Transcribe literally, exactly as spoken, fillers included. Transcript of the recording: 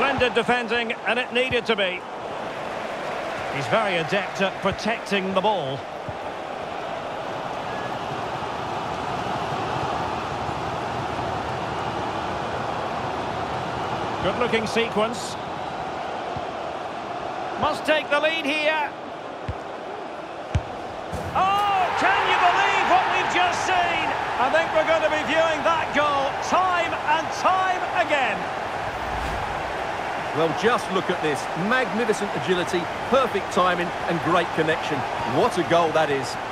Splendid defending, and it needed to be. He's very adept at protecting the ball. Good-looking sequence. Must take the lead here. Oh, can you believe what we've just seen? I think we're going to be viewing that goal time and time again. Well, just look at this. Magnificent agility, perfect timing and great connection. What a goal that is.